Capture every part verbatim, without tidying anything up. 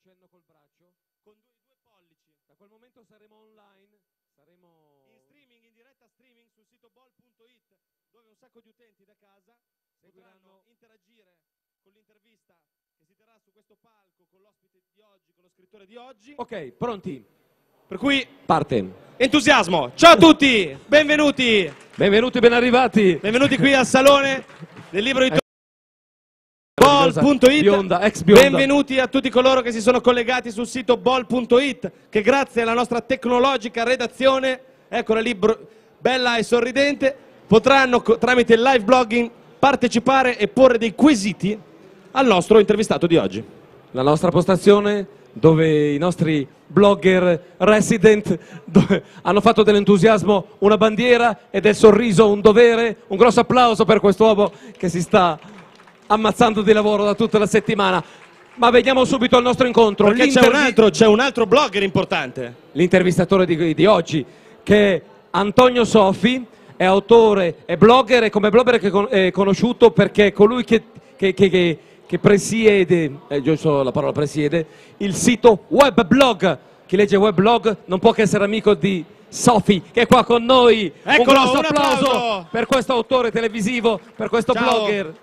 cenno col braccio. Con due, due pollici. Da quel momento saremo online, saremo in streaming, in diretta streaming sul sito bol punto it, dove un sacco di utenti da casa potranno interagire con l'intervista che si terrà su questo palco con l'ospite di oggi, con lo scrittore di oggi. Ok, pronti? Per cui parte. Entusiasmo. Ciao a tutti, benvenuti. Benvenuti, ben arrivati. Benvenuti qui al salone del libro di bol punto it. Bionda, ex Bionda. Benvenuti a tutti coloro che si sono collegati sul sito bol punto it, che grazie alla nostra tecnologica redazione, eccola lì, bella e sorridente, potranno tramite il live blogging partecipare e porre dei quesiti al nostro intervistato di oggi. La nostra postazione dove i nostri blogger resident dove hanno fatto dell'entusiasmo una bandiera e del sorriso un dovere. Un grosso applauso per quest'uomo che si sta ammazzando di lavoro da tutta la settimana. Ma veniamo subito al nostro incontro. Perché c'è un altro, c'è un altro blogger importante. L'intervistatore di, di oggi, che è Antonio Sofi, è autore, è blogger, e come blogger è conosciuto perché è colui che, che, che, che, che presiede, eh, giusto la parola presiede, il sito Weblog. Chi legge Weblog non può che essere amico di Sofi, che è qua con noi. Eccolo, un grosso un applauso, applauso per questo autore televisivo, per questo Ciao. blogger.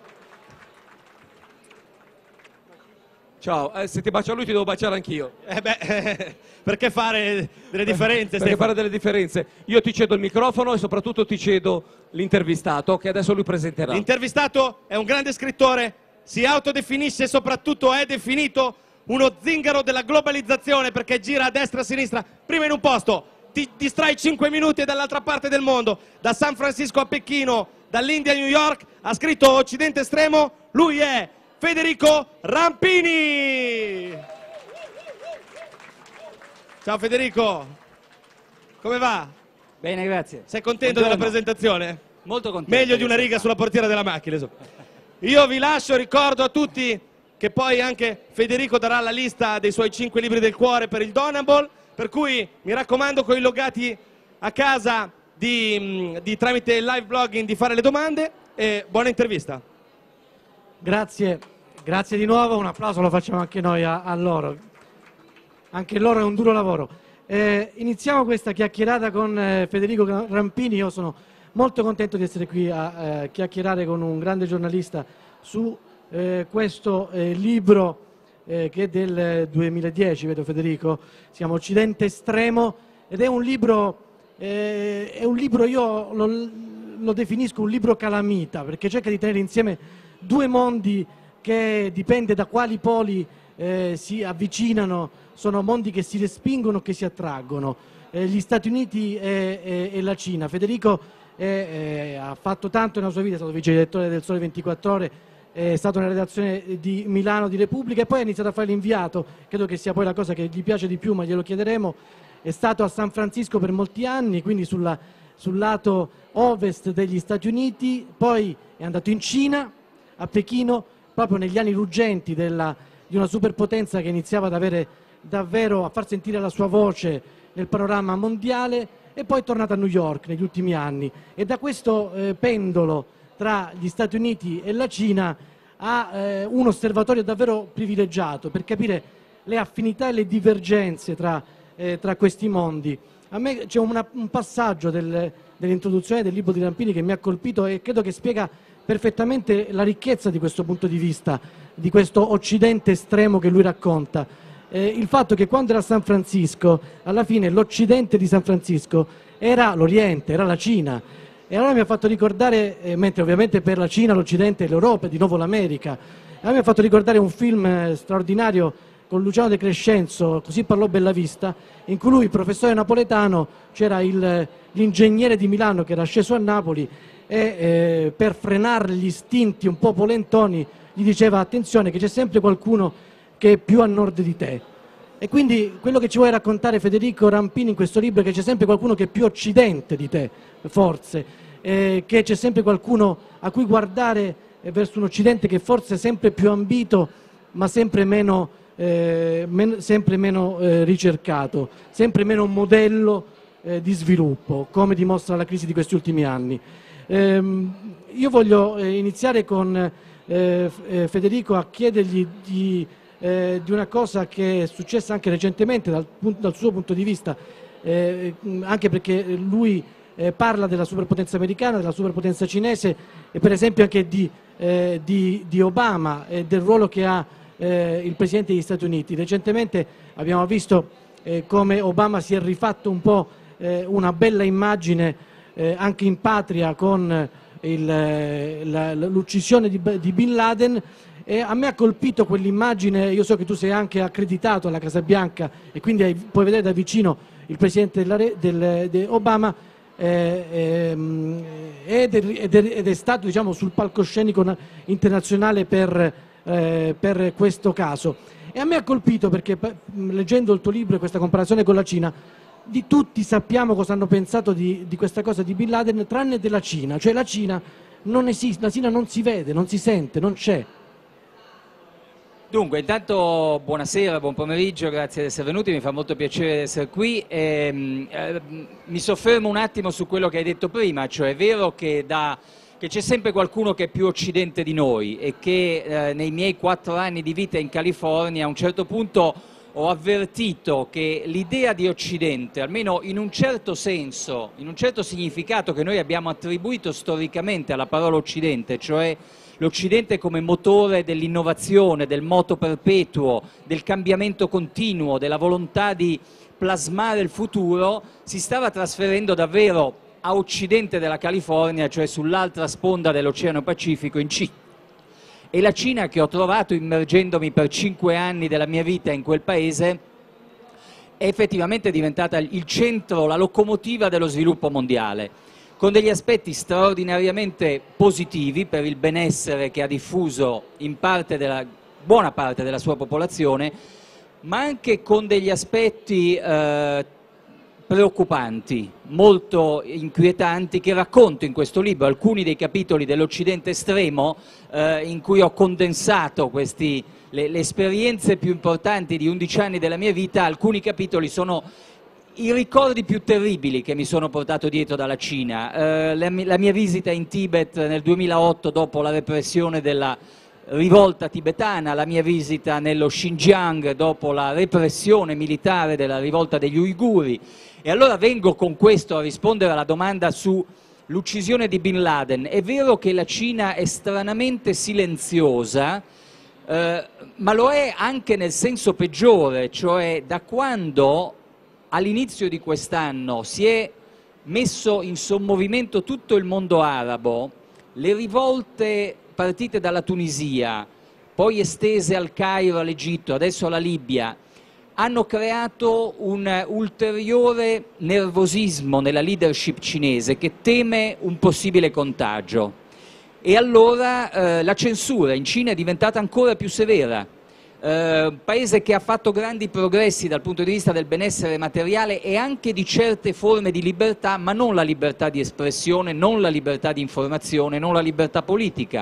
Ciao, eh, se ti bacio a lui ti devo baciare anch'io. Eh beh, eh, perché fare delle differenze? Perché fare delle differenze. Io ti cedo il microfono e soprattutto ti cedo l'intervistato che adesso lui presenterà. L'intervistato è un grande scrittore, si autodefinisce e soprattutto è definito uno zingaro della globalizzazione perché gira a destra e a sinistra, prima in un posto, ti distrai cinque minuti e dall'altra parte del mondo, da San Francisco a Pechino, dall'India a New York, ha scritto Occidente Estremo, lui è Federico Rampini. Ciao Federico, come va? Bene, grazie. Sei contento Buongiorno. della presentazione? Molto contento. Meglio di una riga sulla portiera della macchina. Insomma. Io vi lascio, ricordo a tutti che poi anche Federico darà la lista dei suoi cinque libri del cuore per il Donable, per cui mi raccomando con i logati a casa di, di tramite il live blogging di fare le domande e buona intervista. Grazie, grazie di nuovo, un applauso lo facciamo anche noi a, a loro, anche loro è un duro lavoro. Eh, iniziamo questa chiacchierata con eh, Federico Rampini. Io sono molto contento di essere qui a eh, chiacchierare con un grande giornalista su eh, questo eh, libro eh, che è del duemiladieci, vedo Federico, si chiama Occidente Estremo ed è un libro, eh, è un libro io lo, lo definisco un libro calamita perché cerca di tenere insieme due mondi che dipende da quali poli eh, si avvicinano, sono mondi che si respingono, che si attraggono, eh, gli Stati Uniti e, e, e la Cina. Federico eh, eh, ha fatto tanto nella sua vita, è stato vice direttore del Sole ventiquattro Ore, è stato nella redazione di Milano di Repubblica e poi ha iniziato a fare l'inviato, credo che sia poi la cosa che gli piace di più, ma glielo chiederemo. È stato a San Francisco per molti anni, quindi sulla, sul lato ovest degli Stati Uniti, poi è andato in Cina, a Pechino, proprio negli anni ruggenti della, di una superpotenza che iniziava ad avere davvero a far sentire la sua voce nel panorama mondiale, e poi è tornato a New York negli ultimi anni e da questo eh, pendolo tra gli Stati Uniti e la Cina ha eh, un osservatorio davvero privilegiato per capire le affinità e le divergenze tra, eh, tra questi mondi. A me c'è una, un passaggio del, dell'introduzione del libro di Rampini che mi ha colpito e credo che spiega perfettamente la ricchezza di questo punto di vista, di questo Occidente estremo che lui racconta. Eh, il fatto che quando era a San Francisco, alla fine l'Occidente di San Francisco era l'Oriente, era la Cina. E allora mi ha fatto ricordare, eh, mentre ovviamente per la Cina l'Occidente è l'Europa e di nuovo l'America, allora mi ha fatto ricordare un film eh, straordinario con Luciano De Crescenzo, Così parlò Bellavista, in cui lui, il professore napoletano, c'era l'ingegnere di Milano che era sceso a Napoli e eh, per frenare gli istinti un po' polentoni gli diceva attenzione che c'è sempre qualcuno che è più a nord di te. E quindi quello che ci vuole raccontare Federico Rampini in questo libro è che c'è sempre qualcuno che è più occidente di te, forse, eh, che c'è sempre qualcuno a cui guardare eh, verso un occidente che forse è sempre più ambito ma sempre meno, eh, men sempre meno eh, ricercato, sempre meno un modello eh, di sviluppo, come dimostra la crisi di questi ultimi anni. Ehm, io voglio eh, iniziare con eh, Federico a chiedergli di eh, di una cosa che è successa anche recentemente dal, dal suo punto di vista, eh, anche perché lui eh, parla della superpotenza americana, della superpotenza cinese e per esempio anche di, eh, di, di Obama e del ruolo che ha eh, il Presidente degli Stati Uniti. Recentemente abbiamo visto eh, come Obama si è rifatto un po' eh, una bella immagine eh, anche in patria con l'uccisione di, di Bin Laden, e a me ha colpito quell'immagine. Io so che tu sei anche accreditato alla Casa Bianca e quindi hai, puoi vedere da vicino il Presidente della, del, de Obama, eh, ehm, ed, è, ed, è, ed è stato, diciamo, sul palcoscenico internazionale per, eh, per questo caso. E a me ha colpito perché, leggendo il tuo libro e questa comparazione con la Cina, di tutti sappiamo cosa hanno pensato di, di questa cosa di Bin Laden, tranne della Cina. Cioè la Cina non esiste, la Cina non si vede, non si sente, non c'è. Dunque, intanto buonasera, buon pomeriggio, grazie di essere venuti, mi fa molto piacere essere qui. E, eh, mi soffermo un attimo su quello che hai detto prima, cioè è vero che, che c'è sempre qualcuno che è più occidente di noi e che eh, nei miei quattro anni di vita in California a un certo punto ho avvertito che l'idea di Occidente, almeno in un certo senso, in un certo significato che noi abbiamo attribuito storicamente alla parola Occidente, cioè l'Occidente come motore dell'innovazione, del moto perpetuo, del cambiamento continuo, della volontà di plasmare il futuro, si stava trasferendo davvero a occidente della California, cioè sull'altra sponda dell'Oceano Pacifico, in Cina. E la Cina, che ho trovato immergendomi per cinque anni della mia vita in quel paese, è effettivamente diventata il centro, la locomotiva dello sviluppo mondiale, con degli aspetti straordinariamente positivi per il benessere che ha diffuso in parte della, buona parte della sua popolazione, ma anche con degli aspetti eh, preoccupanti, molto inquietanti, che racconto in questo libro. Alcuni dei capitoli dell'Occidente estremo, eh, in cui ho condensato questi, le, le esperienze più importanti di undici anni della mia vita. Alcuni capitoli sono i ricordi più terribili che mi sono portato dietro dalla Cina. Eh, la, la mia visita in Tibet nel duemilaotto dopo la repressione della rivolta tibetana, la mia visita nello Xinjiang dopo la repressione militare della rivolta degli Uiguri. E allora vengo con questo a rispondere alla domanda sull'uccisione di Bin Laden. È vero che la Cina è stranamente silenziosa, eh, ma lo è anche nel senso peggiore, cioè da quando all'inizio di quest'anno si è messo in sommovimento tutto il mondo arabo, le rivolte partite dalla Tunisia, poi estese al Cairo, all'Egitto, adesso alla Libia, hanno creato un ulteriore nervosismo nella leadership cinese che teme un possibile contagio. E allora eh, la censura in Cina è diventata ancora più severa. Eh, un paese che ha fatto grandi progressi dal punto di vista del benessere materiale e anche di certe forme di libertà, ma non la libertà di espressione, non la libertà di informazione, non la libertà politica.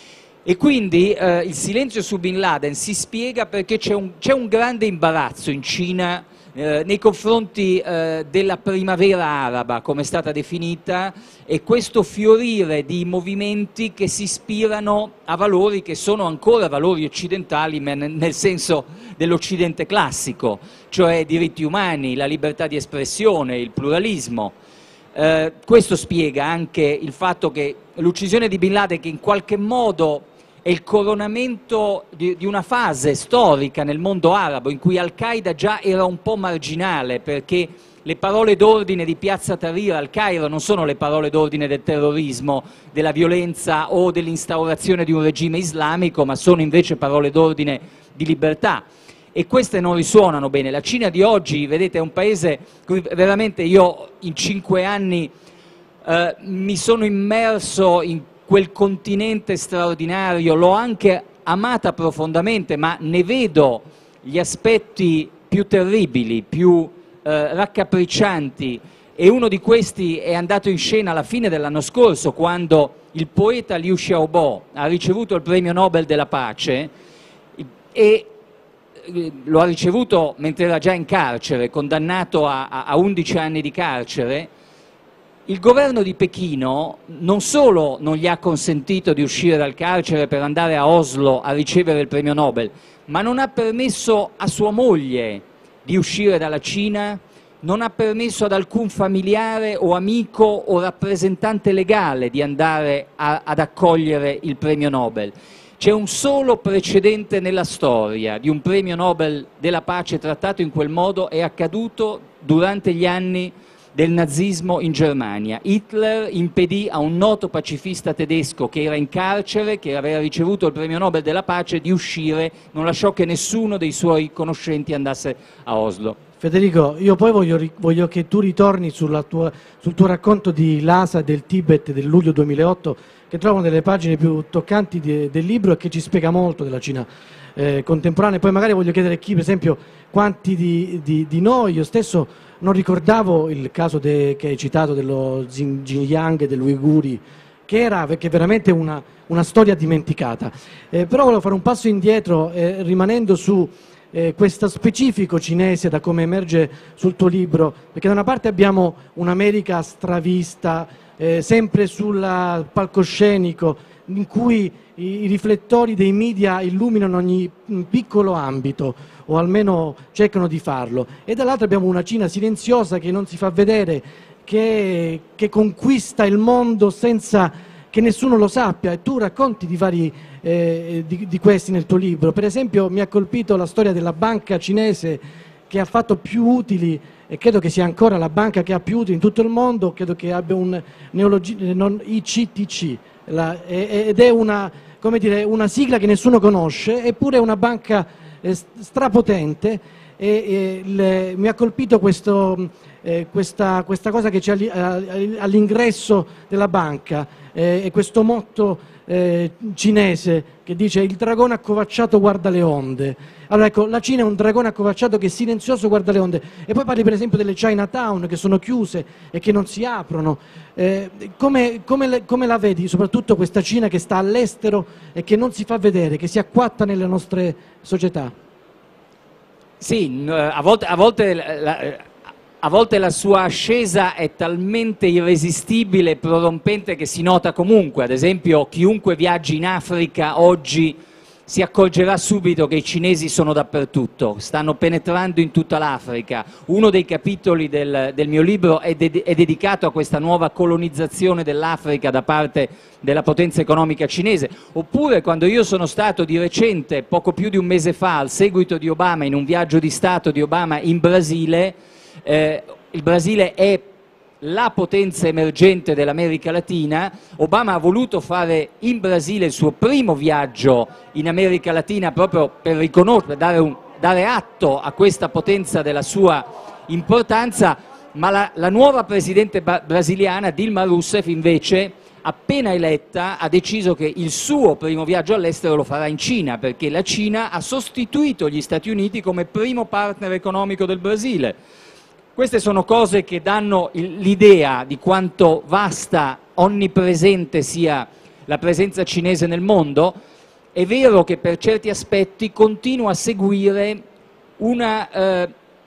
E quindi eh, il silenzio su Bin Laden si spiega perché c'è un, c'è un grande imbarazzo in Cina eh, nei confronti eh, della primavera araba, come è stata definita, e questo fiorire di movimenti che si ispirano a valori che sono ancora valori occidentali, ma nel senso dell'Occidente classico, cioè diritti umani, la libertà di espressione, il pluralismo. Eh, questo spiega anche il fatto che l'uccisione di Bin Laden, che in qualche modo è il coronamento di, di una fase storica nel mondo arabo in cui Al-Qaeda già era un po' marginale, perché le parole d'ordine di Piazza Tahrir al Cairo non sono le parole d'ordine del terrorismo, della violenza o dell'instaurazione di un regime islamico, ma sono invece parole d'ordine di libertà. E queste non risuonano bene. La Cina di oggi, vedete, è un paese cui veramente io in cinque anni eh, mi sono immerso in quel continente straordinario, l'ho anche amata profondamente, ma ne vedo gli aspetti più terribili, più eh, raccapriccianti, e uno di questi è andato in scena alla fine dell'anno scorso, quando il poeta Liu Xiaobo ha ricevuto il premio Nobel della pace e lo ha ricevuto mentre era già in carcere, condannato a, a undici anni di carcere, il governo di Pechino non solo non gli ha consentito di uscire dal carcere per andare a Oslo a ricevere il premio Nobel, ma non ha permesso a sua moglie di uscire dalla Cina, non ha permesso ad alcun familiare o amico o rappresentante legale di andare a, ad accogliere il premio Nobel. C'è un solo precedente nella storia di un premio Nobel della pace trattato in quel modo, è accaduto durante gli anni del nazismo in Germania. Hitler impedì a un noto pacifista tedesco che era in carcere, che aveva ricevuto il premio Nobel della pace, di uscire, non lasciò che nessuno dei suoi conoscenti andasse a Oslo. Federico, io poi voglio, voglio che tu ritorni sulla tua, sul tuo racconto di Lhasa e del Tibet del luglio duemilaotto, che trovo una delle pagine più toccanti di, del libro e che ci spiega molto della Cina eh, contemporanea. Poi magari voglio chiedere a chi, per esempio, quanti di, di, di noi, io stesso non ricordavo il caso de, che hai citato dello Xinjiang e dell'Uiguri, che era che è veramente una, una storia dimenticata. Eh, però volevo fare un passo indietro eh, rimanendo su eh, questo specifico cinese, da come emerge sul tuo libro, perché da una parte abbiamo un'America stravista, eh, sempre sul palcoscenico, in cui i, i riflettori dei media illuminano ogni piccolo ambito, o almeno cercano di farlo, e dall'altra abbiamo una Cina silenziosa che non si fa vedere, che, che conquista il mondo senza che nessuno lo sappia, e tu racconti di vari eh, di, di questi nel tuo libro. Per esempio mi ha colpito la storia della banca cinese che ha fatto più utili, e credo che sia ancora la banca che ha più utili in tutto il mondo, credo che abbia un neologismo, I C T C, la, ed è una, come dire, una sigla che nessuno conosce, eppure è una banca strapotente, e, e le, mi ha colpito questo, eh, questa, questa cosa che c'è all'ingresso della banca, eh, e questo motto eh, cinese che dice: il dragone accovacciato guarda le onde. Allora ecco, la Cina è un dragone accovacciato che è silenzioso guarda le onde. E poi parli per esempio delle Chinatown che sono chiuse e che non si aprono. Eh, come, come, le, come la vedi soprattutto questa Cina che sta all'estero e che non si fa vedere, che si acquatta nelle nostre società? Sì, a volte, a volte, la, a volte la sua ascesa è talmente irresistibile e prorompente che si nota comunque. Ad esempio, chiunque viaggi in Africa oggi si accorgerà subito che i cinesi sono dappertutto, stanno penetrando in tutta l'Africa. Uno dei capitoli del, del mio libro è, de è dedicato a questa nuova colonizzazione dell'Africa da parte della potenza economica cinese. Oppure quando io sono stato di recente, poco più di un mese fa, al seguito di Obama, in un viaggio di Stato di Obama in Brasile, eh, il Brasile è la potenza emergente dell'America Latina. Obama ha voluto fare in Brasile il suo primo viaggio in America Latina proprio per riconoscere, dare, un, dare atto a questa potenza della sua importanza, ma la, la nuova presidente brasiliana Dilma Rousseff invece, appena eletta, ha deciso che il suo primo viaggio all'estero lo farà in Cina, perché la Cina ha sostituito gli Stati Uniti come primo partner economico del Brasile. Queste sono cose che danno l'idea di quanto vasta, onnipresente sia la presenza cinese nel mondo. È vero che per certi aspetti continua a seguire una, eh,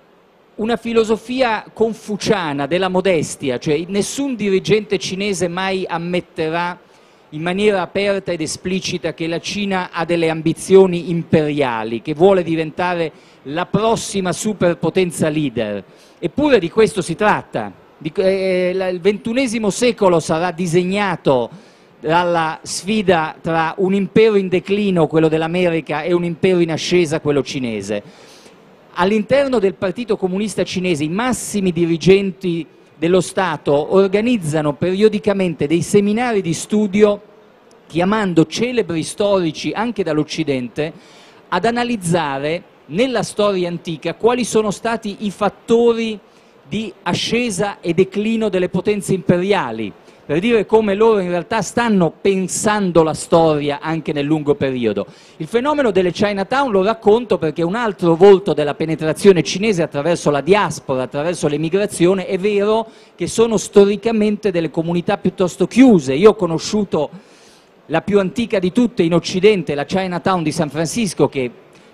una filosofia confuciana della modestia, cioè nessun dirigente cinese mai ammetterà in maniera aperta ed esplicita che la Cina ha delle ambizioni imperiali, che vuole diventare la prossima superpotenza leader. Eppure di questo si tratta. Di, eh, il ventunesimo secolo sarà disegnato dalla sfida tra un impero in declino, quello dell'America, e un impero in ascesa, quello cinese. All'interno del Partito Comunista Cinese i massimi dirigenti dello Stato organizzano periodicamente dei seminari di studio chiamando celebri storici anche dall'Occidente ad analizzare nella storia antica quali sono stati i fattori di ascesa e declino delle potenze imperiali, per dire come loro in realtà stanno pensando la storia anche nel lungo periodo. Il fenomeno delle Chinatown lo racconto perché un altro volto della penetrazione cinese attraverso la diaspora, attraverso l'emigrazione, è vero che sono storicamente delle comunità piuttosto chiuse. Io ho conosciuto la più antica di tutte in Occidente, la Chinatown di San Francisco, che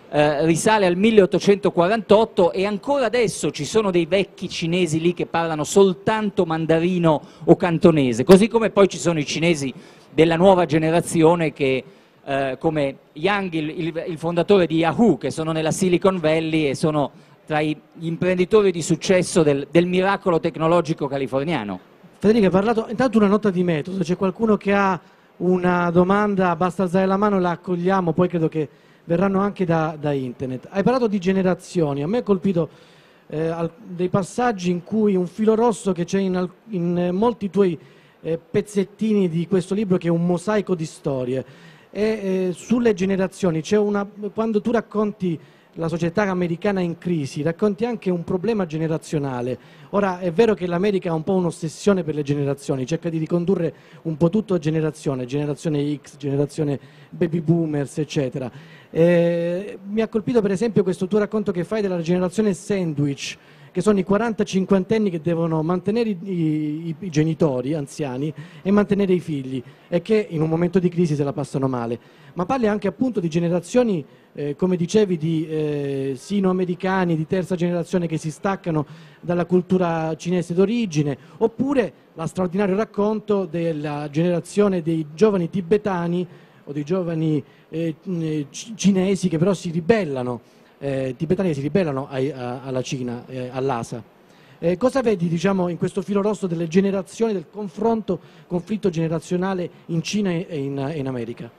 eh, risale al milleottocentoquarantotto e ancora adesso ci sono dei vecchi cinesi lì che parlano soltanto mandarino o cantonese, così come poi ci sono i cinesi della nuova generazione che, eh, come Yang, il, il, il fondatore di Yahoo, che sono nella Silicon Valley e sono tra gli imprenditori di successo del, del miracolo tecnologico californiano. Federico, hai parlato, intanto una nota di metodo, c'è qualcuno che ha una domanda, basta alzare la mano, la accogliamo, poi credo che verranno anche da, da internet. Hai parlato di generazioni, a me ha colpito eh, al, dei passaggi in cui un filo rosso che c'è in, in eh, molti tuoi eh, pezzettini di questo libro, che è un mosaico di storie, e eh, sulle generazioni c'è una, quando tu racconti la società americana in crisi, racconti anche un problema generazionale. Ora è vero che l'America ha un po' un'ossessione per le generazioni, cerca di ricondurre un po' tutto a generazione, generazione X, generazione baby boomers, eccetera. Eh, mi ha colpito per esempio questo tuo racconto che fai della generazione sandwich, che sono i quaranta cinquantenni che devono mantenere i, i, i genitori anziani e mantenere i figli e che in un momento di crisi se la passano male. Ma parli anche appunto di generazioni, eh, come dicevi, di eh, sino-americani, di terza generazione che si staccano dalla cultura cinese d'origine, oppure la straordinario racconto della generazione dei giovani tibetani o dei giovani eh, cinesi che però si ribellano, eh, tibetani che si ribellano ai, a, alla Cina, eh, all'A S A. Eh, cosa vedi, diciamo, in questo filo rosso delle generazioni, del confronto, conflitto generazionale in Cina e in, in America?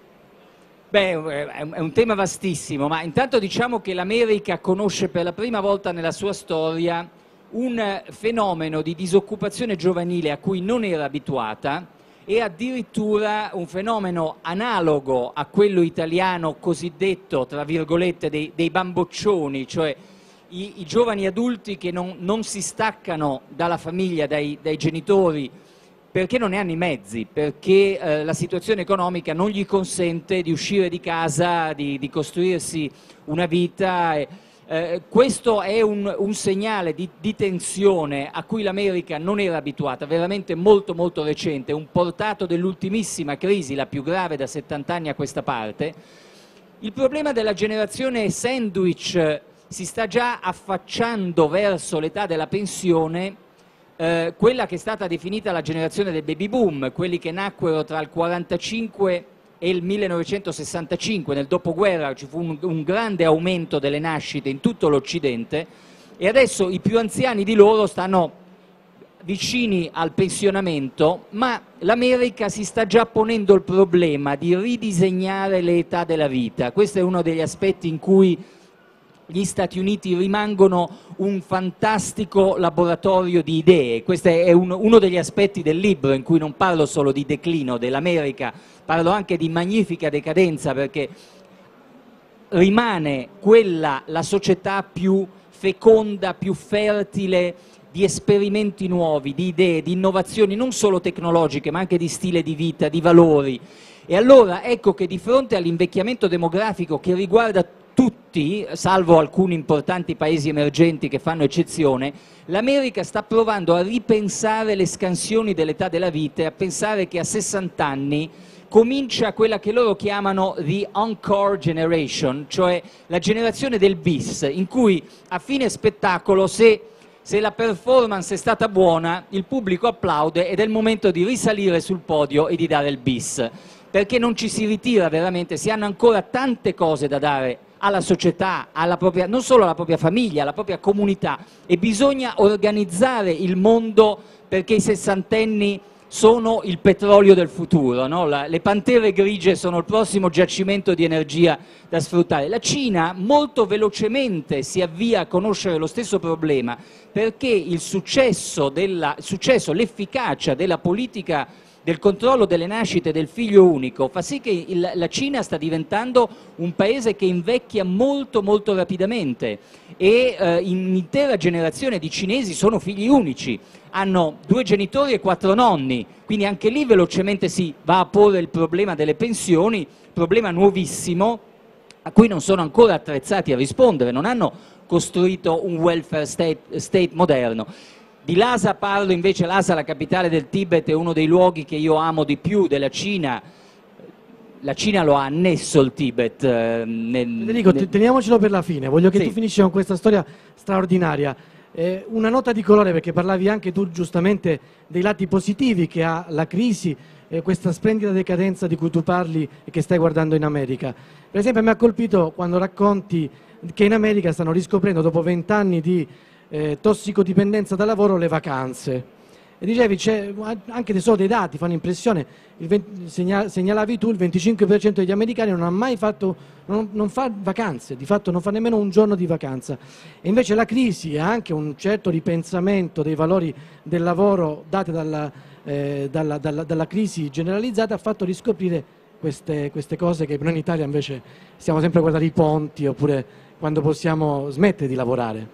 Beh, è un tema vastissimo, ma intanto diciamo che l'America conosce per la prima volta nella sua storia un fenomeno di disoccupazione giovanile a cui non era abituata e addirittura un fenomeno analogo a quello italiano cosiddetto, tra virgolette, dei, dei bamboccioni, cioè i, i giovani adulti che non, non si staccano dalla famiglia, dai, dai genitori, perché non ne hanno i mezzi, perché eh, la situazione economica non gli consente di uscire di casa, di, di costruirsi una vita. E, eh, questo è un, un segnale di, di tensione a cui l'America non era abituata, veramente molto molto recente, un portato dell'ultimissima crisi, la più grave da settanta anni a questa parte. Il problema della generazione sandwich si sta già affacciando verso l'età della pensione, Eh, quella che è stata definita la generazione del baby boom, quelli che nacquero tra il quarantacinque e il millenovecentosessantacinque, nel dopoguerra ci fu un, un grande aumento delle nascite in tutto l'Occidente e adesso i più anziani di loro stanno vicini al pensionamento, ma l'America si sta già ponendo il problema di ridisegnare le età della vita. Questo è uno degli aspetti in cui gli Stati Uniti rimangono un fantastico laboratorio di idee. Questo è un, uno degli aspetti del libro, in cui non parlo solo di declino dell'America, parlo anche di magnifica decadenza, perché rimane quella la società più feconda, più fertile di esperimenti nuovi, di idee, di innovazioni non solo tecnologiche ma anche di stile di vita, di valori. E allora ecco che di fronte all'invecchiamento demografico che riguarda tutti, salvo alcuni importanti paesi emergenti che fanno eccezione, l'America sta provando a ripensare le scansioni dell'età della vita e a pensare che a sessanta anni comincia quella che loro chiamano the encore generation, cioè la generazione del bis, in cui a fine spettacolo se, se la performance è stata buona il pubblico applaude ed è il momento di risalire sul podio e di dare il bis, perché non ci si ritira veramente, si hanno ancora tante cose da dare alla società, alla propria, non solo alla propria famiglia, alla propria comunità, e bisogna organizzare il mondo perché i sessantenni sono il petrolio del futuro, no? La, le pantere grigie sono il prossimo giacimento di energia da sfruttare. La Cina molto velocemente si avvia a conoscere lo stesso problema perché il successo, della, il successo, l'efficacia della politica del controllo delle nascite del figlio unico fa sì che il, la Cina sta diventando un paese che invecchia molto molto rapidamente e eh, un'intera generazione di cinesi sono figli unici, hanno due genitori e quattro nonni, quindi anche lì velocemente si va a porre il problema delle pensioni, problema nuovissimo a cui non sono ancora attrezzati a rispondere, non hanno costruito un welfare state, state moderno. Di Lhasa parlo invece. Lhasa, la capitale del Tibet, è uno dei luoghi che io amo di più della Cina. la Cina lo ha annesso il Tibet. Eh, nel, Federico, nel... teniamocelo per la fine, voglio che Sì. tu finisci con questa storia straordinaria. Eh, una nota di colore, perché parlavi anche tu giustamente dei lati positivi che ha la crisi, eh, questa splendida decadenza di cui tu parli e che stai guardando in America. Per esempio mi ha colpito quando racconti che in America stanno riscoprendo dopo vent'anni di eh, tossicodipendenza da lavoro le vacanze. E dicevi, c'è, anche solo dei dati fanno impressione, il venti, segna, segnalavi tu, il venticinque per cento degli americani non ha mai fatto, non, non fa vacanze, di fatto non fa nemmeno un giorno di vacanza. E invece la crisi e anche un certo ripensamento dei valori del lavoro dati dalla, eh, dalla, dalla, dalla crisi generalizzata ha fatto riscoprire queste, queste cose che noi in Italia invece stiamo sempre a guardare i ponti oppure quando possiamo smettere di lavorare.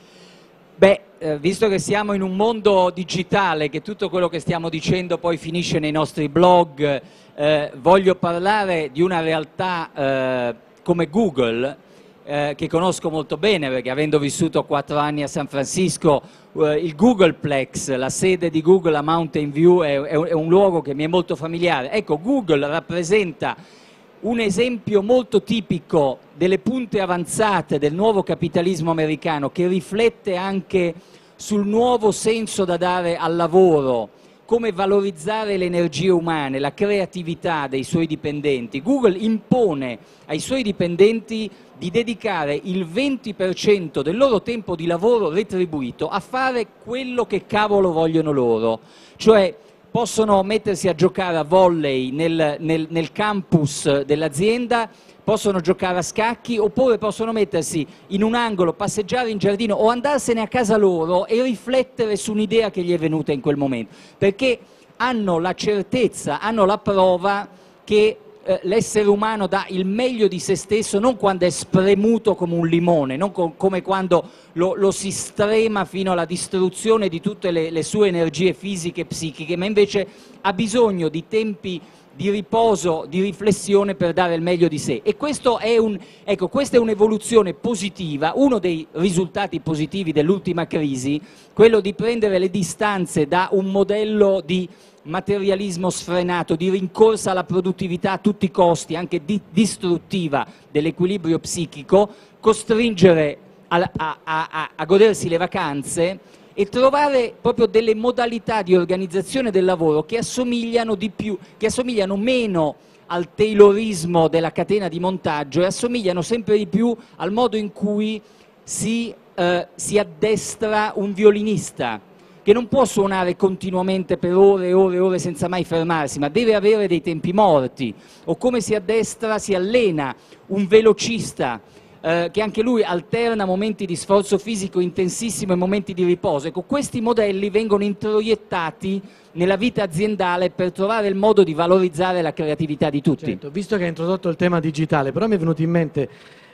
Beh, eh, visto che siamo in un mondo digitale, che tutto quello che stiamo dicendo poi finisce nei nostri blog, eh, voglio parlare di una realtà eh, come Google, eh, che conosco molto bene perché avendo vissuto quattro anni a San Francisco, eh, il Googleplex, la sede di Google a Mountain View, è, è, è un luogo che mi è molto familiare. Ecco, Google rappresenta un esempio molto tipico delle punte avanzate del nuovo capitalismo americano, che riflette anche sul nuovo senso da dare al lavoro, come valorizzare le energie umane, la creatività dei suoi dipendenti. Google impone ai suoi dipendenti di dedicare il venti per cento del loro tempo di lavoro retribuito a fare quello che cavolo vogliono loro, cioè possono mettersi a giocare a volley nel, nel, nel campus dell'azienda, possono giocare a scacchi oppure possono mettersi in un angolo, passeggiare in giardino o andarsene a casa loro e riflettere su un'idea che gli è venuta in quel momento, perché hanno la certezza, hanno la prova che eh, l'essere umano dà il meglio di se stesso non quando è spremuto come un limone, non co come quando lo, lo si strema fino alla distruzione di tutte le, le sue energie fisiche e psichiche, ma invece ha bisogno di tempi di riposo, di riflessione per dare il meglio di sé. E questo è un, ecco, questa è un'evoluzione positiva, uno dei risultati positivi dell'ultima crisi, quello di prendere le distanze da un modello di materialismo sfrenato, di rincorsa alla produttività a tutti i costi, anche di, distruttiva dell'equilibrio psichico, costringere a, a, a, a godersi le vacanze e trovare proprio delle modalità di organizzazione del lavoro che assomigliano di più, che assomigliano meno al taylorismo della catena di montaggio e assomigliano sempre di più al modo in cui si, eh, si addestra un violinista, che non può suonare continuamente per ore e ore e ore senza mai fermarsi, ma deve avere dei tempi morti, o come si addestra, si allena un velocista, Eh, che anche lui alterna momenti di sforzo fisico intensissimo e momenti di riposo. Ecco, questi modelli vengono introiettati nella vita aziendale per trovare il modo di valorizzare la creatività di tutti. Certo, visto che hai introdotto il tema digitale, però mi è venuto in mente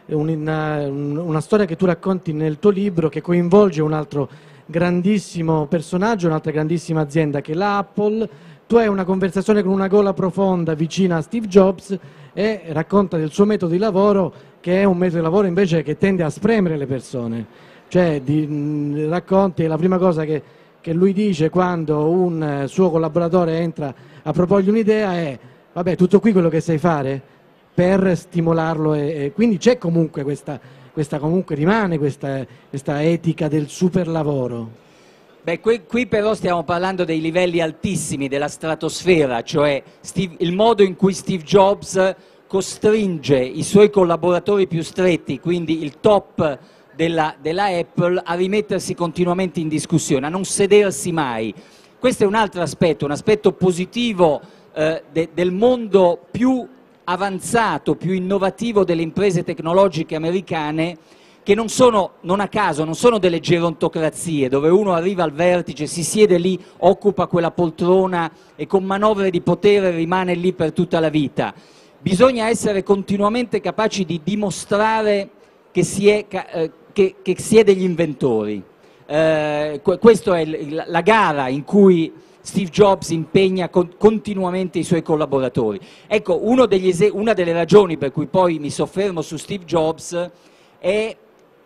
una, una storia che tu racconti nel tuo libro che coinvolge un altro grandissimo personaggio, un'altra grandissima azienda che è la Apple. Tu hai una conversazione con una gola profonda vicina a Steve Jobs e racconta del suo metodo di lavoro, che è un metodo di lavoro invece che tende a spremere le persone. Cioè di, mh, racconti, la prima cosa che, che lui dice quando un eh, suo collaboratore entra a proporgli un'idea è: vabbè, tutto qui quello che sai fare, per stimolarlo, e, e quindi c'è comunque questa, questa comunque rimane questa, questa etica del super lavoro. Beh, qui, qui però stiamo parlando dei livelli altissimi della stratosfera, cioè Steve, il modo in cui Steve Jobs costringe i suoi collaboratori più stretti, quindi il top della, della Apple, a rimettersi continuamente in discussione, a non sedersi mai. Questo è un altro aspetto, un aspetto positivo eh, de, del mondo più avanzato, più innovativo delle imprese tecnologiche americane, che non sono, non a caso, non sono delle gerontocrazie dove uno arriva al vertice, si siede lì, occupa quella poltrona e con manovre di potere rimane lì per tutta la vita. Bisogna essere continuamente capaci di dimostrare che si è, eh, che, che si è degli inventori. Eh, questa è il, la gara in cui Steve Jobs impegna con, continuamente i suoi collaboratori. Ecco, uno degli una delle ragioni per cui poi mi soffermo su Steve Jobs è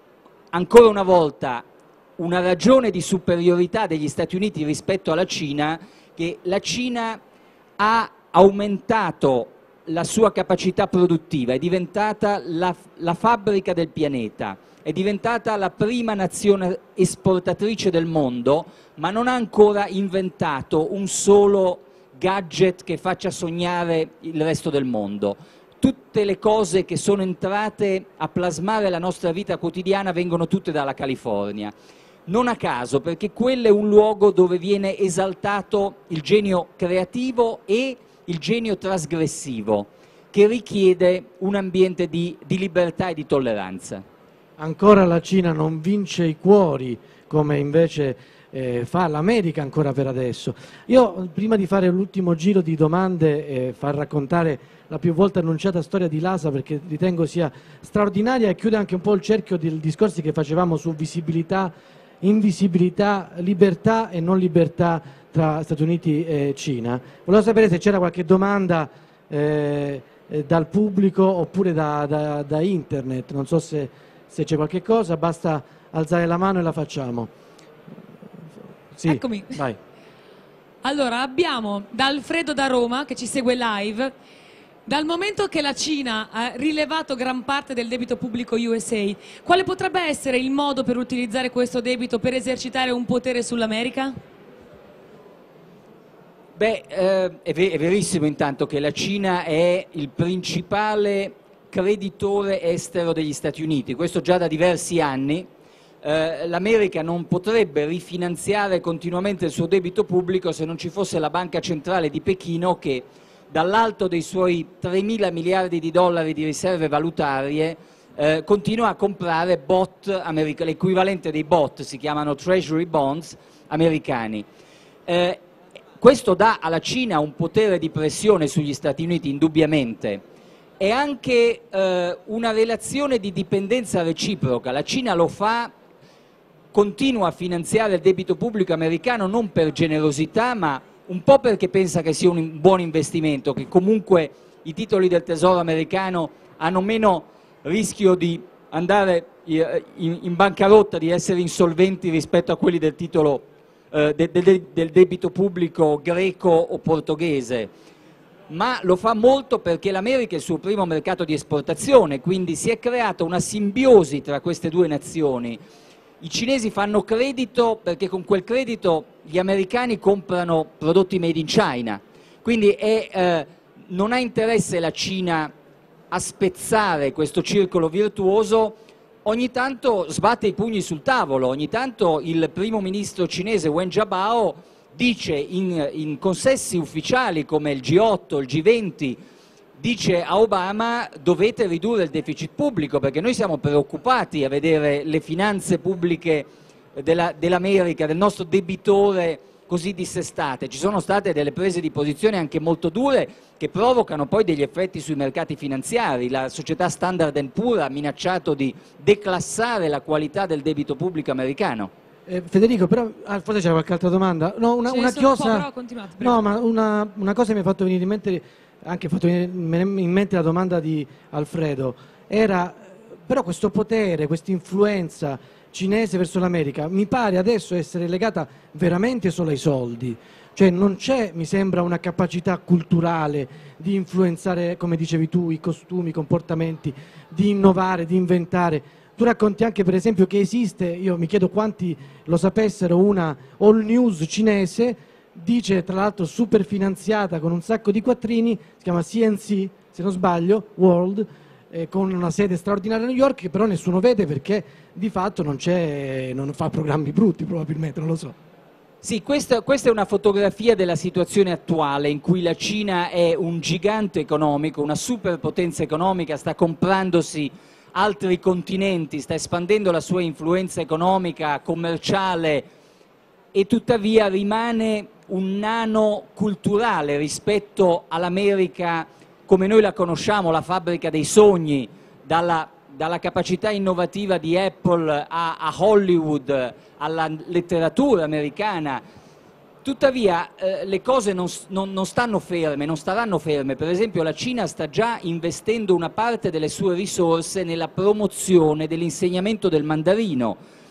ancora una volta una ragione di superiorità degli Stati Uniti rispetto alla Cina, che la Cina ha aumentato la sua capacità produttiva, è diventata la, la fabbrica del pianeta, è diventata la prima nazione esportatrice del mondo, ma non ha ancora inventato un solo gadget che faccia sognare il resto del mondo. Tutte le cose che sono entrate a plasmare la nostra vita quotidiana vengono tutte dalla California. Non a caso, perché quello è un luogo dove viene esaltato il genio creativo e il genio trasgressivo, che richiede un ambiente di, di libertà e di tolleranza. Ancora la Cina non vince i cuori, come invece eh, fa l'America ancora per adesso. Io, prima di fare l'ultimo giro di domande e far raccontare la più volte annunciata storia di Lhasa, perché ritengo sia straordinaria e chiude anche un po' il cerchio dei discorsi che facevamo su visibilità, invisibilità, libertà e non libertà tra Stati Uniti e Cina. Volevo sapere se c'era qualche domanda eh, eh, dal pubblico oppure da, da, da internet, non so se, se c'è qualche cosa, basta alzare la mano e la facciamo. Sì, eccomi. Vai. Allora, abbiamo da Alfredo da Roma che ci segue live. Dal momento che la Cina ha rilevato gran parte del debito pubblico U S A, quale potrebbe essere il modo per utilizzare questo debito per esercitare un potere sull'America? Beh, eh, è, ver- è verissimo intanto che la Cina è il principale creditore estero degli Stati Uniti, questo già da diversi anni. Eh, L'America non potrebbe rifinanziare continuamente il suo debito pubblico se non ci fosse la Banca Centrale di Pechino che dall'alto dei suoi tremila miliardi di dollari di riserve valutarie eh, continua a comprare bot americani, l'equivalente dei bot, si chiamano treasury bonds americani. Eh, questo dà alla Cina un potere di pressione sugli Stati Uniti indubbiamente, è anche eh, una relazione di dipendenza reciproca. La Cina lo fa, continua a finanziare il debito pubblico americano non per generosità ma un po' perché pensa che sia un buon investimento, che comunque i titoli del tesoro americano hanno meno rischio di andare in bancarotta, di essere insolventi rispetto a quelli del titolo eh, de, de, del debito pubblico greco o portoghese, ma lo fa molto perché l'America è il suo primo mercato di esportazione, quindi si è creata una simbiosi tra queste due nazioni. I cinesi fanno credito perché con quel credito gli americani comprano prodotti made in China, quindi è, eh, non ha interesse la Cina a spezzare questo circolo virtuoso. Ogni tanto sbatte i pugni sul tavolo, ogni tanto il primo ministro cinese Wen Jiabao dice in, in consessi ufficiali come il G otto, il G venti, dice a Obama: dovete ridurre il deficit pubblico perché noi siamo preoccupati a vedere le finanze pubbliche della, dell'America, del nostro debitore così dissestate. Ci sono state delle prese di posizione anche molto dure che provocano poi degli effetti sui mercati finanziari. La società Standard and Poor's ha minacciato di declassare la qualità del debito pubblico americano. Eh, Federico, però ah, forse c'era qualche altra domanda. No, una, una chiosa. No, ma una, una cosa mi ha fatto venire in mente, anche fatto venire in mente la domanda di Alfredo, era però questo potere, questa influenza cinese verso l'America mi pare adesso essere legata veramente solo ai soldi, cioè non c'è, mi sembra, una capacità culturale di influenzare, come dicevi tu, i costumi, i comportamenti, di innovare, di inventare. Tu racconti anche per esempio che esiste, io mi chiedo quanti lo sapessero, una all news cinese, dice tra l'altro super finanziata con un sacco di quattrini, si chiama C N C se non sbaglio, World, eh, con una sede straordinaria a New York che però nessuno vede perché di fatto non c'è, non fa programmi brutti probabilmente, non lo so. Sì, questa, questa è una fotografia della situazione attuale in cui la Cina è un gigante economico, una superpotenza economica, sta comprandosi altri continenti, sta espandendo la sua influenza economica, commerciale e tuttavia rimane un nano culturale rispetto all'America come noi la conosciamo, la fabbrica dei sogni, dalla, dalla capacità innovativa di Apple a, a Hollywood, alla letteratura americana. Tuttavia eh, le cose non, non, non stanno ferme, non staranno ferme. Per esempio la Cina sta già investendo una parte delle sue risorse nella promozione dell'insegnamento del mandarino,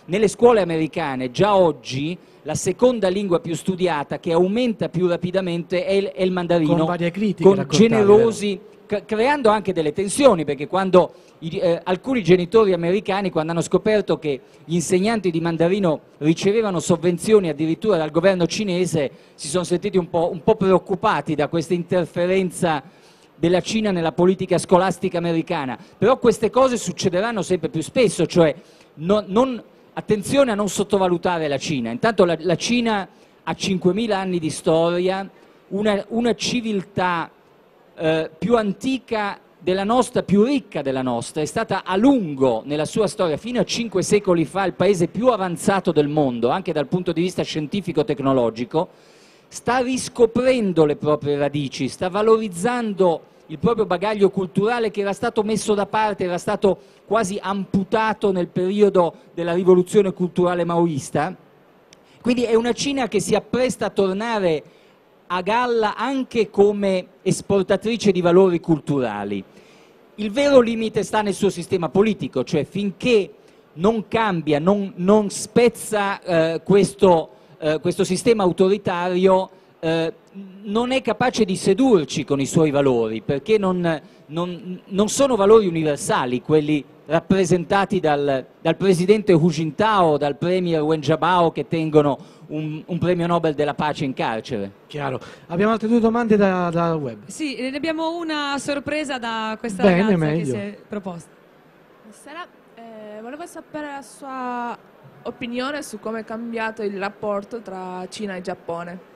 nelle scuole americane già oggi la seconda lingua più studiata, che aumenta più rapidamente, è il, è il mandarino, con varie critiche con raccontate, generosi, creando anche delle tensioni, perché quando i, eh, alcuni genitori americani, quando hanno scoperto che gli insegnanti di mandarino ricevevano sovvenzioni addirittura dal governo cinese, si sono sentiti un po', un po' preoccupati da questa interferenza della Cina nella politica scolastica americana. Però queste cose succederanno sempre più spesso, cioè non, non, attenzione a non sottovalutare la Cina. Intanto la, la Cina ha cinquemila anni di storia, una, una civiltà eh, più antica della nostra, più ricca della nostra, è stata a lungo nella sua storia, fino a cinque secoli fa, il paese più avanzato del mondo, anche dal punto di vista scientifico-tecnologico, sta riscoprendo le proprie radici, sta valorizzando il proprio bagaglio culturale che era stato messo da parte, era stato quasi amputato nel periodo della rivoluzione culturale maoista. Quindi è una Cina che si appresta a tornare a galla anche come esportatrice di valori culturali. Il vero limite sta nel suo sistema politico, cioè finché non cambia, non, non spezza eh, questo, eh, questo sistema autoritario, eh, non è capace di sedurci con i suoi valori, perché non, non, non sono valori universali quelli rappresentati dal, dal presidente Hu Jintao, dal premier Wen Jiabao, che tengono un, un premio Nobel della pace in carcere. Chiaro. Abbiamo altre due domande da, da web. Sì, ne abbiamo una a sorpresa da questa Bene, ragazza meglio. che si è proposta. Buonasera, eh, volevo sapere la sua opinione su come è cambiato il rapporto tra Cina e Giappone.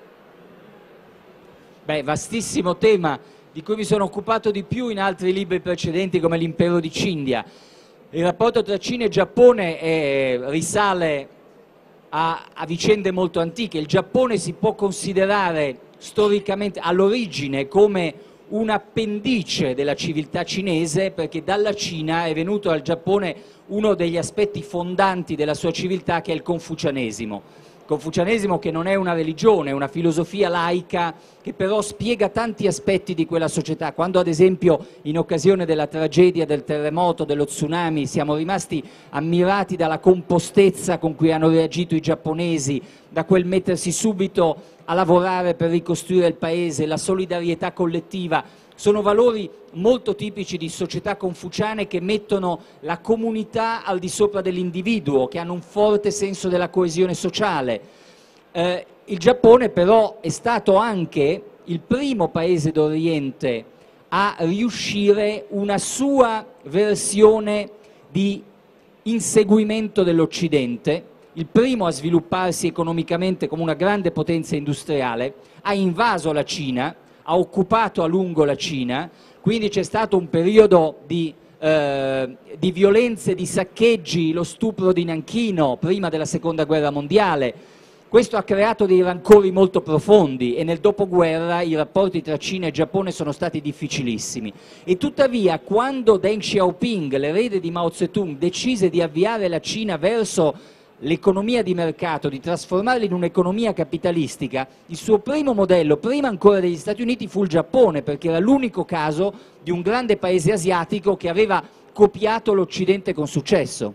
Beh, vastissimo tema di cui mi sono occupato di più in altri libri precedenti come l'Impero di Cindia. Il rapporto tra Cina e Giappone è, risale a, a vicende molto antiche. Il Giappone si può considerare storicamente all'origine come un appendice della civiltà cinese, perché dalla Cina è venuto al Giappone uno degli aspetti fondanti della sua civiltà, che è il confucianesimo. Confucianesimo che non è una religione, è una filosofia laica che però spiega tanti aspetti di quella società. Quando ad esempio in occasione della tragedia del terremoto, dello tsunami, siamo rimasti ammirati dalla compostezza con cui hanno reagito i giapponesi, da quel mettersi subito a lavorare per ricostruire il paese, la solidarietà collettiva, sono valori molto tipici di società confuciane che mettono la comunità al di sopra dell'individuo, che hanno un forte senso della coesione sociale. Eh, il Giappone però è stato anche il primo paese d'Oriente a riuscire una sua versione di inseguimento dell'Occidente, il primo a svilupparsi economicamente come una grande potenza industriale, ha invaso la Cina, ha occupato a lungo la Cina, quindi c'è stato un periodo di, eh, di violenze, di saccheggi, lo stupro di Nanchino prima della seconda guerra mondiale. Questo ha creato dei rancori molto profondi e nel dopoguerra i rapporti tra Cina e Giappone sono stati difficilissimi. E tuttavia quando Deng Xiaoping, l'erede di Mao Zedong, decise di avviare la Cina verso l'economia di mercato, di trasformarla in un'economia capitalistica, il suo primo modello, prima ancora degli Stati Uniti, fu il Giappone, perché era l'unico caso di un grande paese asiatico che aveva copiato l'Occidente con successo.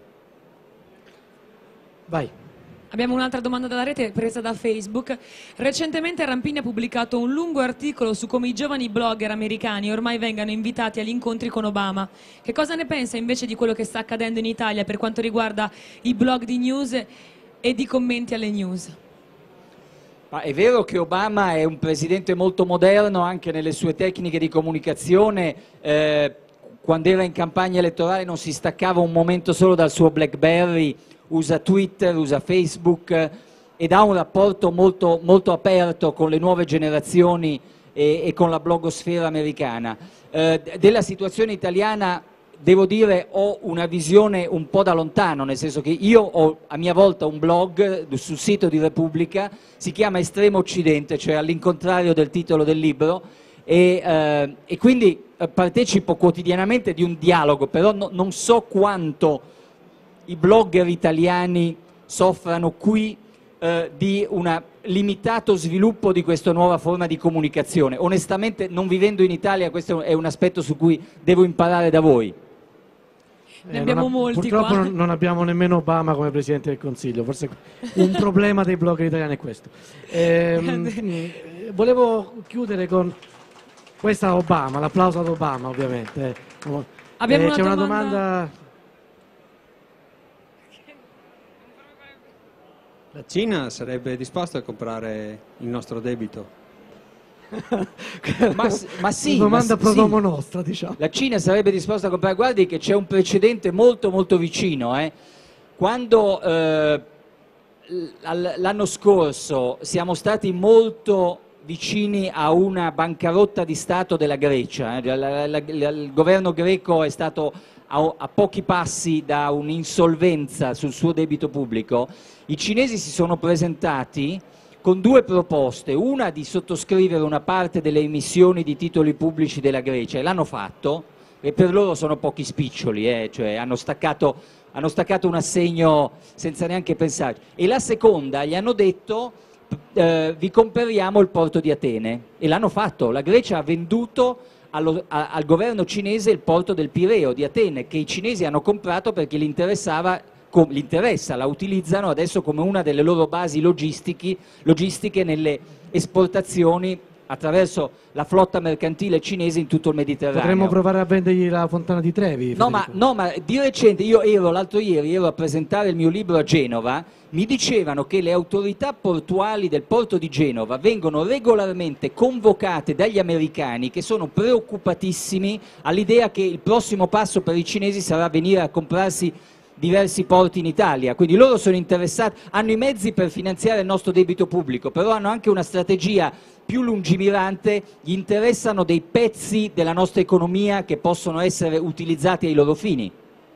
Vai. Abbiamo un'altra domanda dalla rete presa da Facebook. Recentemente Rampini ha pubblicato un lungo articolo su come i giovani blogger americani ormai vengano invitati agli incontri con Obama. Che cosa ne pensa invece di quello che sta accadendo in Italia per quanto riguarda i blog di news e di commenti alle news? Ma è vero che Obama è un presidente molto moderno anche nelle sue tecniche di comunicazione. Eh, quando era in campagna elettorale non si staccava un momento solo dal suo BlackBerry, usa Twitter, usa Facebook ed ha un rapporto molto, molto aperto con le nuove generazioni e, e con la blogosfera americana. Eh, della situazione italiana, devo dire, ho una visione un po' da lontano, nel senso che io ho a mia volta un blog sul sito di Repubblica, si chiama Estremo Occidente, cioè all'incontrario del titolo del libro, e, eh, e quindi partecipo quotidianamente di un dialogo, però no, non so quanto i blogger italiani soffrano qui eh, di un limitato sviluppo di questa nuova forma di comunicazione. Onestamente, non vivendo in Italia, questo è un aspetto su cui devo imparare da voi. Ne Eh, abbiamo non ha- molti purtroppo qua. non, non abbiamo nemmeno Obama come Presidente del Consiglio, forse un problema dei blogger italiani è questo. Ehm, eh, volevo chiudere con questa Obama, l'applauso ad Obama ovviamente. Abbiamo Eh, una c'è una domanda- domanda... La Cina sarebbe disposta a comprare il nostro debito? Ma, s- ma sì, Una domanda ma s- pro sì. domo nostra, diciamo. La Cina sarebbe disposta a comprare, guardi che c'è un precedente molto molto vicino, eh. Quando eh, l- l'anno scorso siamo stati molto vicini a una bancarotta di Stato della Grecia, eh. La- la- la- il governo greco è stato a, a pochi passi da un'insolvenza sul suo debito pubblico, i cinesi si sono presentati con due proposte, una di sottoscrivere una parte delle emissioni di titoli pubblici della Grecia, e l'hanno fatto, e per loro sono pochi spiccioli, eh, cioè hanno staccato, hanno staccato un assegno senza neanche pensarci, e la seconda gli hanno detto eh, vi comperiamo il porto di Atene, e l'hanno fatto, la Grecia ha venduto allo, a, al governo cinese il porto del Pireo di Atene, che i cinesi hanno comprato perché gli interessava, com, gli interessa, la utilizzano adesso come una delle loro basi logistiche, logistiche nelle esportazioni attraverso la flotta mercantile cinese in tutto il Mediterraneo. Potremmo provare a vendergli la fontana di Trevi. No ma, Federico. no, ma di recente, io ero l'altro ieri, ero a presentare il mio libro a Genova, mi dicevano che le autorità portuali del porto di Genova vengono regolarmente convocate dagli americani, che sono preoccupatissimi all'idea che il prossimo passo per i cinesi sarà venire a comprarsi diversi porti in Italia, quindi loro sono interessati, hanno i mezzi per finanziare il nostro debito pubblico, però hanno anche una strategia più lungimirante, gli interessano dei pezzi della nostra economia che possono essere utilizzati ai loro fini.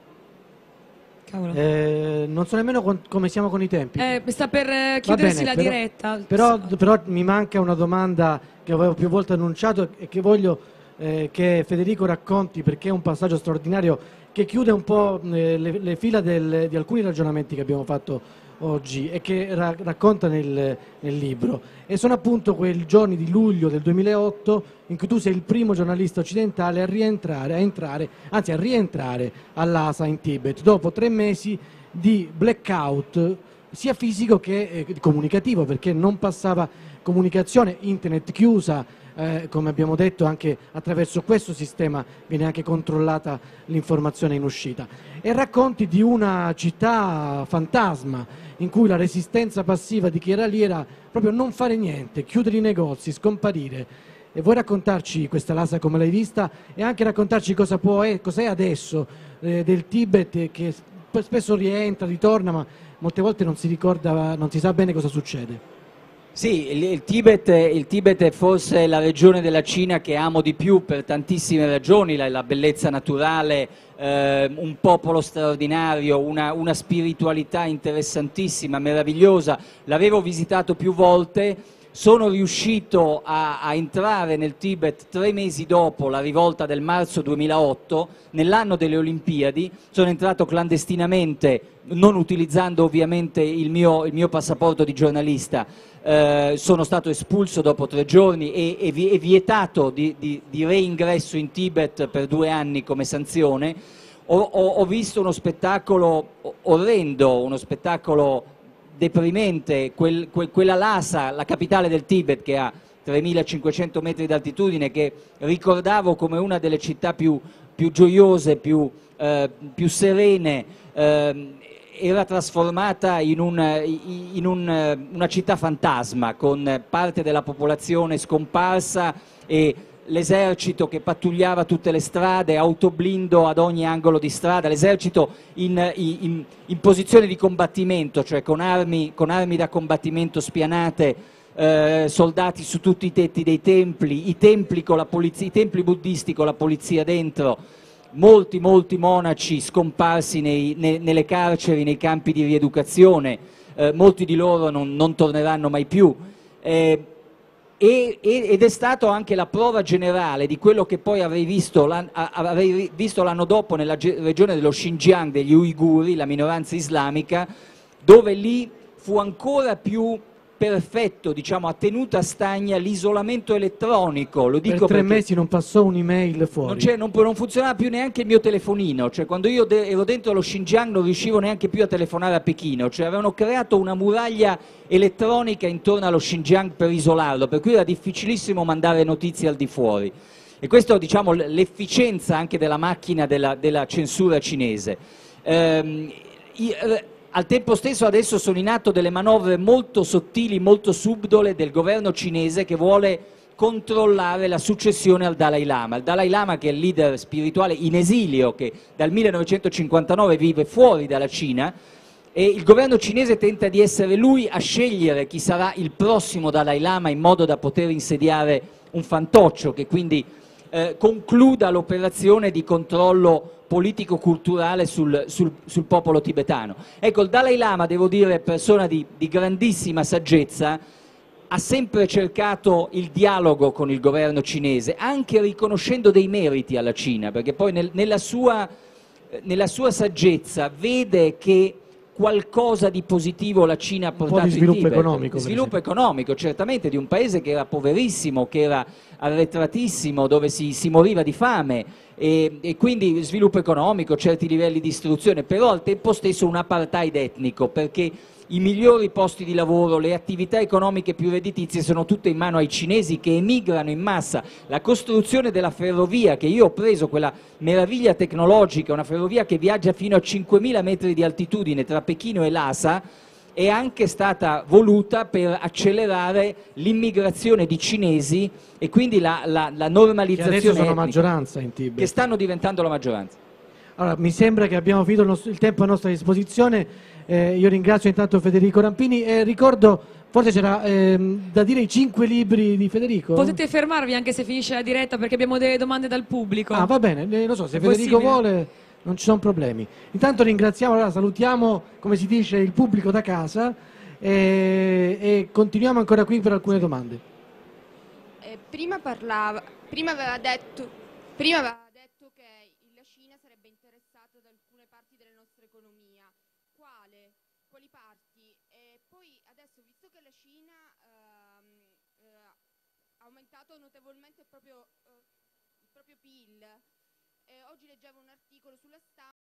Cavolo. Eh, non so nemmeno con- come siamo con i tempi. Eh, sta per eh, Va chiudersi bene, la però- diretta. Però, però mi manca una domanda che avevo più volte annunciato e che voglio eh, che Federico racconti, perché è un passaggio straordinario che chiude un po' eh, le, le fila del- di alcuni ragionamenti che abbiamo fatto oggi e che ra- racconta nel, nel libro. E sono appunto quei giorni di luglio del duemilaotto in cui tu sei il primo giornalista occidentale a rientrare, a entrare, anzi a rientrare all'A S A in Tibet, dopo tre mesi di blackout sia fisico che eh, comunicativo, perché non passava comunicazione, internet chiusa, eh, come abbiamo detto anche attraverso questo sistema viene anche controllata l'informazione in uscita. E racconti di una città fantasma in cui la resistenza passiva di chi era lì era proprio non fare niente, chiudere i negozi, scomparire. E vuoi raccontarci questa Lhasa S A come l'hai vista e anche raccontarci cosa può è, cos'è adesso eh, del Tibet, eh, che sp- spesso rientra, ritorna, ma molte volte non si ricorda, non si sa bene cosa succede. Sì, il, il Tibet, il Tibet è forse la regione della Cina che amo di più per tantissime ragioni, la, la bellezza naturale, eh, un popolo straordinario, una, una spiritualità interessantissima, meravigliosa. L'avevo visitato più volte, sono riuscito a, a entrare nel Tibet tre mesi dopo la rivolta del marzo duemilaotto, nell'anno delle Olimpiadi, sono entrato clandestinamente, non utilizzando ovviamente il mio, il mio passaporto di giornalista. Eh, sono stato espulso dopo tre giorni e, e, vi, e vietato di, di, di reingresso in Tibet per due anni come sanzione. Ho, ho, ho visto uno spettacolo orrendo, uno spettacolo deprimente, quel, quel, quella Lhasa, la capitale del Tibet, che ha tremilacinquecento metri d'altitudine, che ricordavo come una delle città più, più gioiose, più, eh, più serene, eh, era trasformata in, un, in un, una città fantasma, con parte della popolazione scomparsa e l'esercito che pattugliava tutte le strade, autoblindo ad ogni angolo di strada, l'esercito in, in, in posizione di combattimento, cioè con armi, con armi da combattimento spianate, eh, soldati su tutti i tetti dei templi, i templi, con la polizia, i templi buddisti con la polizia dentro, molti molti monaci scomparsi nei, ne, nelle carceri, nei campi di rieducazione, eh, molti di loro non, non torneranno mai più. Eh, E, ed è stato anche la prova generale di quello che poi avrei visto, l'an, avrei visto l'anno dopo nella regione dello Xinjiang degli Uiguri, la minoranza islamica, dove lì fu ancora più perfetto, diciamo, a tenuta stagna l'isolamento elettronico. Lo dico per tre perché mesi non passò un'email fuori. non, c'è- non, non funzionava più neanche il mio telefonino, cioè quando io de- ero dentro lo Xinjiang non riuscivo neanche più a telefonare a Pechino, cioè avevano creato una muraglia elettronica intorno allo Xinjiang per isolarlo, per cui era difficilissimo mandare notizie al di fuori. E questo, diciamo, l- l'efficienza anche della macchina della, della censura cinese. Ehm, i- eh, al tempo stesso adesso sono in atto delle manovre molto sottili, molto subdole del governo cinese che vuole controllare la successione al Dalai Lama. Il Dalai Lama, che è il leader spirituale in esilio, che dal millenovecentocinquantanove vive fuori dalla Cina, e il governo cinese tenta di essere lui a scegliere chi sarà il prossimo Dalai Lama in modo da poter insediare un fantoccio che quindi eh, concluda l'operazione di controllo politico-culturale sul, sul, sul popolo tibetano. Ecco, il Dalai Lama, devo dire, persona di, di grandissima saggezza, ha sempre cercato il dialogo con il governo cinese, anche riconoscendo dei meriti alla Cina, perché poi nel, nella, sua, nella sua saggezza vede che qualcosa di positivo la Cina ha portato di sviluppo in Tibet. economico, per Sviluppo esempio. economico, certamente, di un paese che era poverissimo, che era arretratissimo, dove si, si moriva di fame, e, e quindi sviluppo economico, certi livelli di istruzione, però al tempo stesso un apartheid etnico, perché i migliori posti di lavoro, le attività economiche più redditizie sono tutte in mano ai cinesi che emigrano in massa. La costruzione della ferrovia, che io ho preso, quella meraviglia tecnologica, una ferrovia che viaggia fino a cinquemila metri di altitudine tra Pechino e Lhasa, è anche stata voluta per accelerare l'immigrazione di cinesi e quindi la, la, la Che normalizzazione adesso sono etnica, maggioranza in Tibet. che stanno diventando la maggioranza. Allora, mi sembra che abbiamo finito il, nostro- il tempo a nostra disposizione. Eh, io ringrazio intanto Federico Rampini e ricordo, forse c'era ehm, da dire i cinque libri di Federico? Potete fermarvi anche se finisce la diretta perché abbiamo delle domande dal pubblico. Ah, va bene, eh, lo so, se È Federico possibile? vuole non ci sono problemi. Intanto ringraziamo, allora salutiamo, come si dice, il pubblico da casa e, e continuiamo ancora qui per alcune domande. Eh, prima parlava, prima aveva detto, prima aveva detto che la Cina sarebbe interessata ad alcune parti della nostra economia. Quale? Quali parti? E poi adesso, visto che la Cina ehm, eh, ha aumentato notevolmente il proprio, eh, il proprio P I L, eh, oggi leggevo un articolo sulla stampa